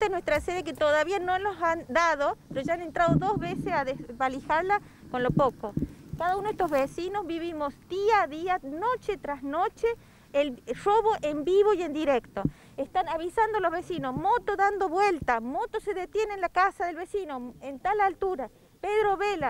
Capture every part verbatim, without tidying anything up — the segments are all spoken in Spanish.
es nuestra sede que todavía no nos han dado, pero ya han entrado dos veces a desvalijarla con lo poco. Cada uno de estos vecinos vivimos día a día, noche tras noche, el robo en vivo y en directo. Están avisando a los vecinos, moto dando vuelta, moto se detiene en la casa del vecino, en tal altura, Pedro Vela.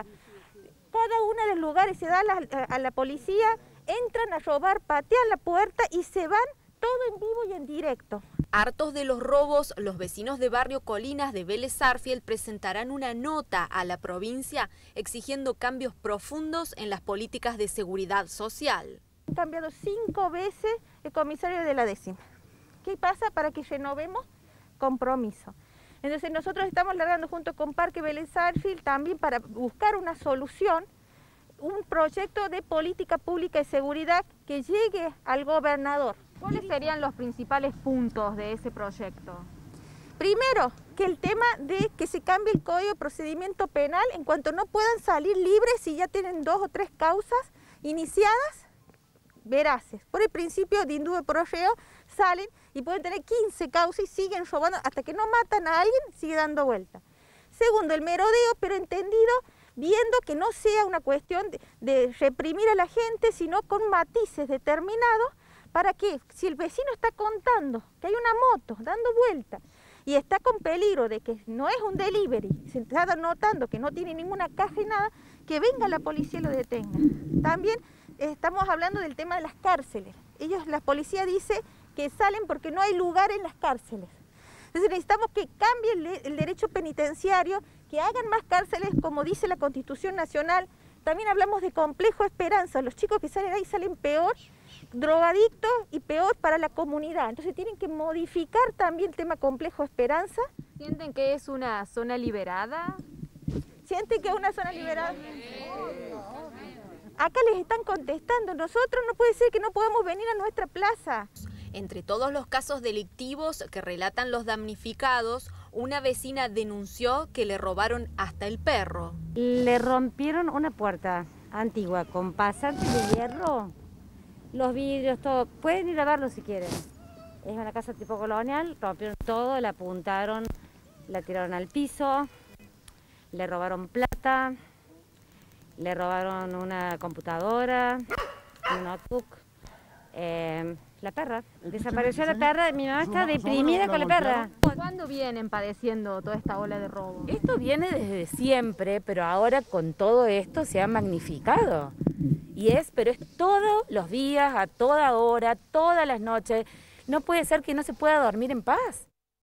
Cada uno de los lugares se da a la, a la policía, entran a robar, patean la puerta y se van todo en vivo y en directo. Hartos de los robos, los vecinos de Barrio Colinas de Vélez Sarsfield presentarán una nota a la provincia exigiendo cambios profundos en las políticas de seguridad social. Han cambiado cinco veces el comisario de la décima. ¿Qué pasa? Para que renovemos compromiso. Entonces nosotros estamos largando junto con Parque Vélez Sarsfield también para buscar una solución, un proyecto de política pública de seguridad que llegue al gobernador. ¿Cuáles serían los principales puntos de ese proyecto? Primero, que el tema de que se cambie el Código de Procedimiento Penal en cuanto no puedan salir libres si ya tienen dos o tres causas iniciadas, veraces. Por el principio de indulto pro reo salen y pueden tener quince causas y siguen robando hasta que no matan a alguien, sigue dando vuelta. Segundo, el merodeo, pero entendido, viendo que no sea una cuestión de, de reprimir a la gente, sino con matices determinados. ¿Para qué? Si el vecino está contando que hay una moto dando vuelta y está con peligro de que no es un delivery, se está notando que no tiene ninguna caja y nada, que venga la policía y lo detenga. También estamos hablando del tema de las cárceles. Ellos, la policía dice que salen porque no hay lugar en las cárceles. Entonces necesitamos que cambie el, el derecho penitenciario, que hagan más cárceles como dice la Constitución Nacional. También hablamos de complejo Esperanza. Los chicos que salen ahí salen peor, drogadictos y peor para la comunidad. Entonces tienen que modificar también el tema complejo Esperanza. ¿Sienten que es una zona liberada? ¿Sienten que es una zona liberada? Acá les están contestando, nosotros no puede ser que no podamos venir a nuestra plaza. Entre todos los casos delictivos que relatan los damnificados, una vecina denunció que le robaron hasta el perro. Le rompieron una puerta antigua con pasantes de hierro, los vidrios, todo. Pueden ir a verlo si quieren. Es una casa tipo colonial, rompieron todo, la apuntaron, la tiraron al piso, le robaron plata, le robaron una computadora, un notebook. Eh, la perra, desapareció la perra, mi mamá está deprimida con la perra. ¿Cuándo vienen padeciendo toda esta ola de robo? Esto viene desde siempre, pero ahora con todo esto se ha magnificado. Y es, pero es todos los días, a toda hora, todas las noches. No puede ser que no se pueda dormir en paz.